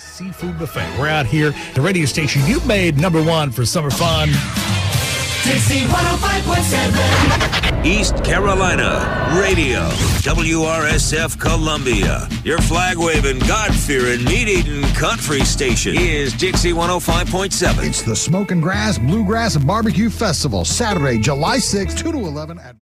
Seafood Buffet. We're out here, the radio station you made #1 for summer fun. Dixie 105.7. East Carolina Radio, WRSF Columbia. Your flag-waving, God-fearing, meat-eating country station is Dixie 105.7. It's the Smoke and Grass, Bluegrass, and Barbecue Festival, Saturday, July 6th, 2 to 11 at